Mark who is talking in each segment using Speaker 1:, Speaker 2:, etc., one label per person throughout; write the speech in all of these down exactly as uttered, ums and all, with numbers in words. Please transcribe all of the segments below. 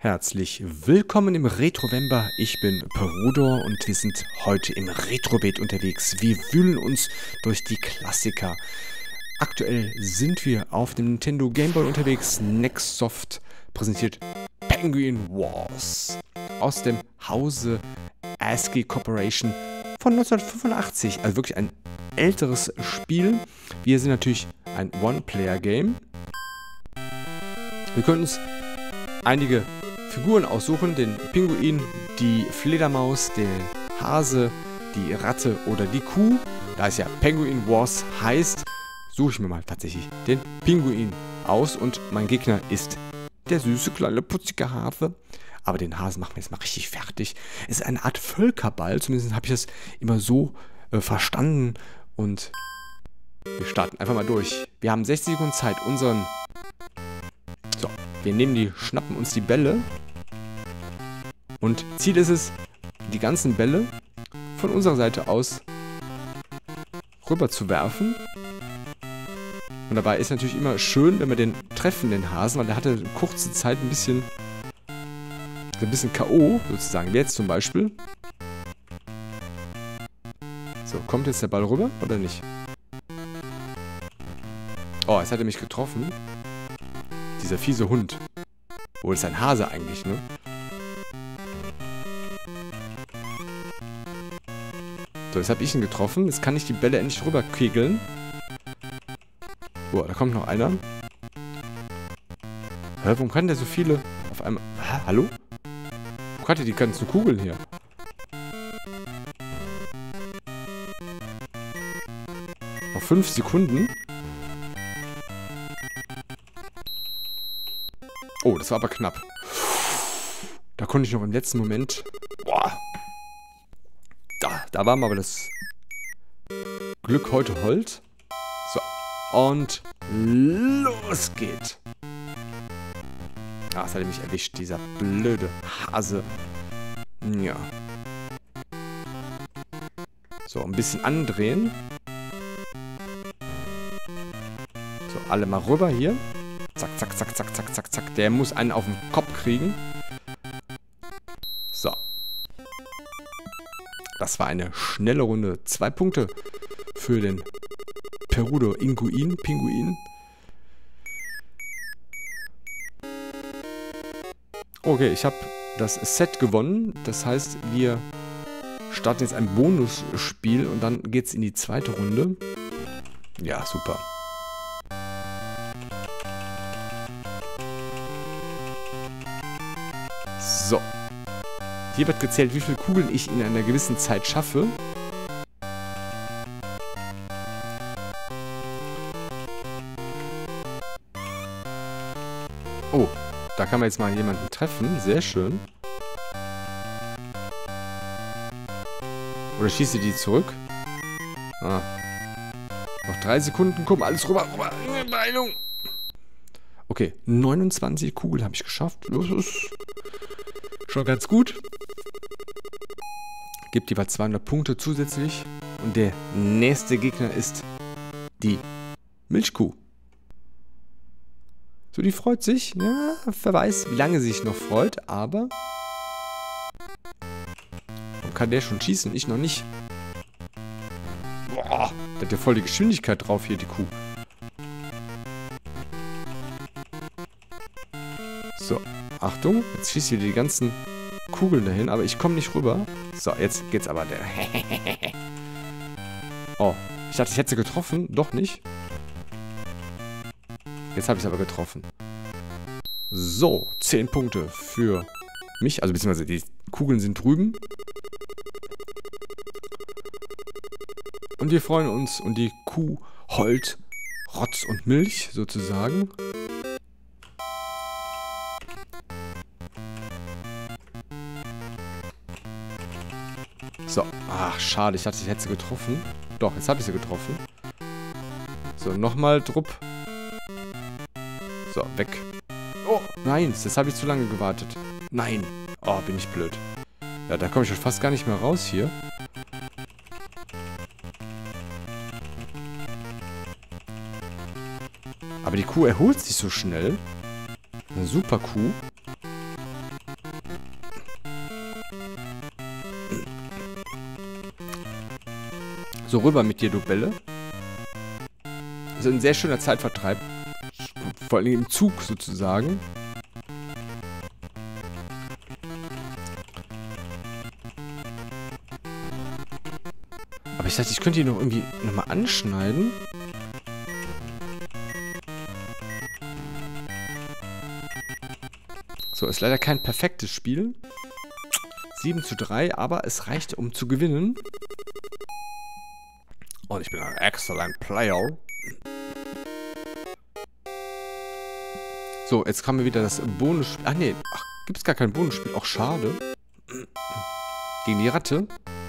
Speaker 1: Herzlich willkommen im Retrovember. Ich bin Perudor und wir sind heute im Retrobeat unterwegs. Wir wühlen uns durch die Klassiker. Aktuell sind wir auf dem Nintendo Game Boy unterwegs. Nextsoft präsentiert Penguin Wars aus dem Hause ASCII Corporation von neunzehnhundertfünfundachtzig. Also wirklich ein älteres Spiel. Wir sind natürlich ein One-Player-Game. Wir können uns einige Figuren aussuchen, den Pinguin, die Fledermaus, den Hase, die Ratte oder die Kuh. Da es ja Penguin Wars heißt, suche ich mir mal tatsächlich den Pinguin aus und mein Gegner ist der süße kleine putzige Hase. Aber den Hasen machen wir jetzt mal richtig fertig. Es ist eine Art Völkerball, zumindest habe ich das immer so äh, verstanden und wir starten einfach mal durch. Wir haben sechzig Sekunden Zeit, unseren... So, wir nehmen die, schnappen uns die Bälle. Und Ziel ist es, die ganzen Bälle von unserer Seite aus rüber zu werfen. Und dabei ist natürlich immer schön, wenn wir den treffen, den Hasen, weil der hatte kurze Zeit ein bisschen, ein bisschen K O sozusagen. Wie jetzt zum Beispiel. So, kommt jetzt der Ball rüber oder nicht? Oh, jetzt hat er mich getroffen. Dieser fiese Hund. Wo ist ein Hase eigentlich, ne? So, jetzt habe ich ihn getroffen. Jetzt kann ich die Bälle endlich rüberkegeln. Boah, da kommt noch einer. Hä, warum kann der so viele auf einmal... Hä, hallo? Wo hat er die ganzen Kugeln hier? Noch fünf Sekunden. Oh, das war aber knapp. Da konnte ich noch im letzten Moment... Boah. Da, da war mal aber das Glück heute hold. So, und los geht. Ah, das hat er mich erwischt, dieser blöde Hase. Ja. So, ein bisschen andrehen. So, alle mal rüber hier. Zack, zack, zack, zack, zack, zack, zack. Der muss einen auf den Kopf kriegen. So. Das war eine schnelle Runde. Zwei Punkte für den Perudor Inguin, Pinguin. Okay, ich habe das Set gewonnen. Das heißt, wir starten jetzt ein Bonusspiel und dann geht es in die zweite Runde. Ja, super. So. Hier wird gezählt, wie viele Kugeln ich in einer gewissen Zeit schaffe. Oh, da kann man jetzt mal jemanden treffen. Sehr schön. Oder schieße die zurück? Ah. Noch drei Sekunden. Komm, alles rüber. rüber. Beeilung. Okay, neunundzwanzig Kugeln habe ich geschafft. Das ist schon ganz gut. Gibt jeweils zweihundert Punkte zusätzlich. Und der nächste Gegner ist die Milchkuh. So, die freut sich. Ja, wer weiß, wie lange sie sich noch freut, aber... Warum kann der schon schießen? Ich noch nicht. Boah, der hat ja voll die Geschwindigkeit drauf hier, die Kuh. So, Achtung. Jetzt schießt hier die ganzen Kugeln dahin, aber ich komme nicht rüber. So, jetzt geht's aber. Der oh, ich dachte, ich hätte sie getroffen. Doch nicht. Jetzt habe ich es aber getroffen. So, zehn Punkte für mich. Also beziehungsweise die Kugeln sind drüben. Und wir freuen uns und die Kuh heult Rotz und Milch sozusagen. So, ach schade, ich dachte, ich hätte sie getroffen. Doch, jetzt habe ich sie getroffen. So, nochmal Drupp. So, weg. Oh, nein, jetzt habe ich zu lange gewartet. Nein. Oh, bin ich blöd. Ja, da komme ich schon fast gar nicht mehr raus hier. Aber die Kuh erholt sich so schnell. Eine super Kuh. So, rüber mit dir, du Bälle. Das ist ein sehr schöner Zeitvertreib. Vor allem im Zug sozusagen. Aber ich dachte, ich könnte ihn noch irgendwie nochmal anschneiden. So, ist leider kein perfektes Spiel. sieben zu drei, aber es reicht, um zu gewinnen. Und ich bin ein excellent Player. So, jetzt haben wir wieder das Bonusspiel. Ach nee, ach, gibt es gar kein Bonusspiel. Auch schade. Gegen die Ratte.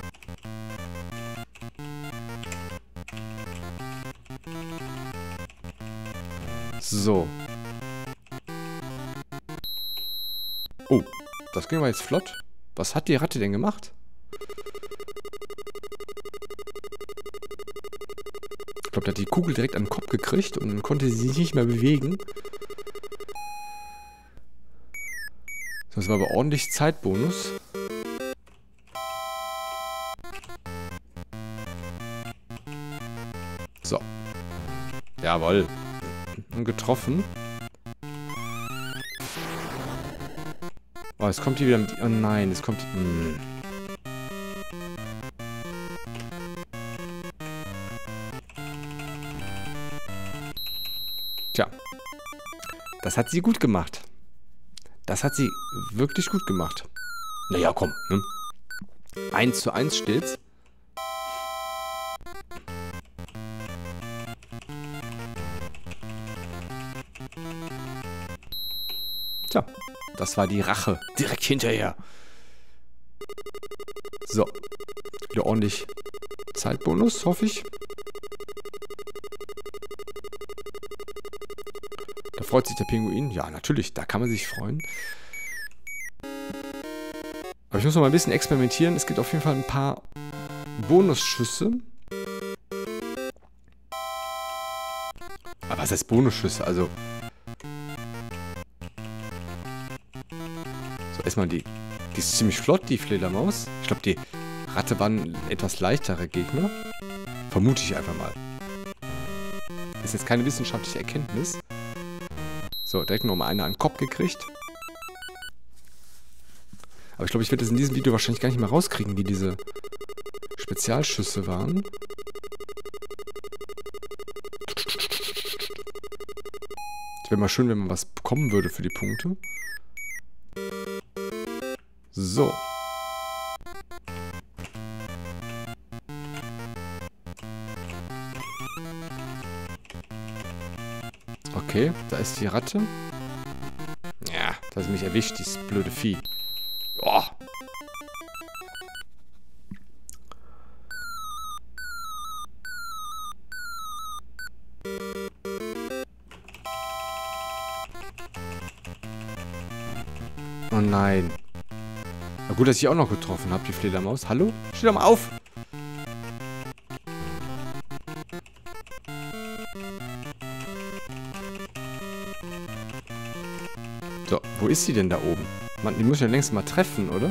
Speaker 1: So. Oh, das ging aber jetzt flott. Was hat die Ratte denn gemacht? Ich glaube, der hat die Kugel direkt an den Kopf gekriegt und dann konnte sie sich nicht mehr bewegen. Das war aber ordentlich Zeitbonus. So. Jawohl. Und getroffen. Oh, es kommt hier wieder mit... Oh nein, es kommt... Mh. Tja. Das hat sie gut gemacht. Das hat sie wirklich gut gemacht. Naja, komm. Ne? eins zu eins steht's. Tja, das war die Rache. Direkt hinterher. So. Wieder ordentlich Zeitbonus, hoffe ich. Da freut sich der Pinguin. Ja, natürlich, da kann man sich freuen. Aber ich muss noch mal ein bisschen experimentieren. Es gibt auf jeden Fall ein paar Bonusschüsse. Aber was heißt Bonusschüsse? Also... So, erstmal die... Die ist ziemlich flott, die Fledermaus. Ich glaube, die Ratte waren etwas leichtere Gegner. Vermute ich einfach mal. Das ist jetzt keine wissenschaftliche Erkenntnis. So, direkt nochmal eine an den Kopf gekriegt. Aber ich glaube, ich werde das in diesem Video wahrscheinlich gar nicht mehr rauskriegen, wie diese Spezialschüsse waren. Es wäre mal schön, wenn man was bekommen würde für die Punkte. So. Okay, da ist die Ratte. Ja, da hat mich erwischt, dieses blöde Vieh. Oh. Oh nein. Na gut, dass ich auch noch getroffen habe, die Fledermaus. Hallo? Steh doch mal auf! So, wo ist sie denn da oben? Mann, die muss ich ja längst mal treffen, oder?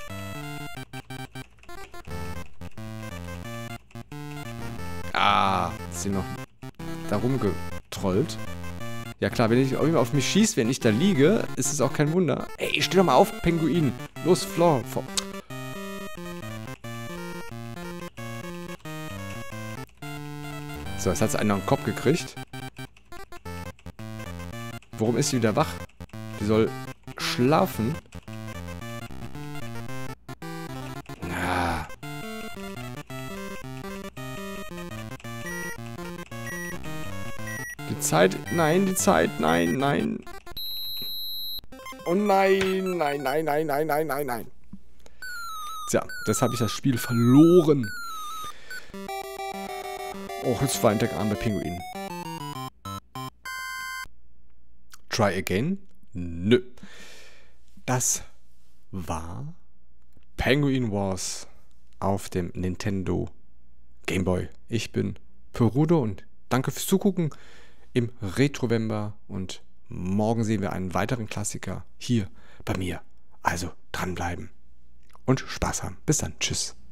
Speaker 1: Ah, ist sie noch da rumgetrollt. Ja klar, wenn ich auf mich schießt, wenn ich da liege, ist es auch kein Wunder. Ey, steh doch mal auf, Pinguin. Los, Floor. So, jetzt hat sie einen auf den Kopf gekriegt. Warum ist sie wieder wach? Die soll schlafen. Ah. Die Zeit... Nein, die Zeit... Nein, nein. Oh nein, nein, nein, nein, nein, nein, nein, nein. Tja, das habe ich das Spiel verloren. Oh, jetzt weint der arme Pinguin. Try again? Nö. Das war Penguin Wars auf dem Nintendo Game Boy. Ich bin Perudo und danke fürs Zugucken im Retrovember und morgen sehen wir einen weiteren Klassiker hier bei mir. Also dranbleiben und Spaß haben. Bis dann. Tschüss.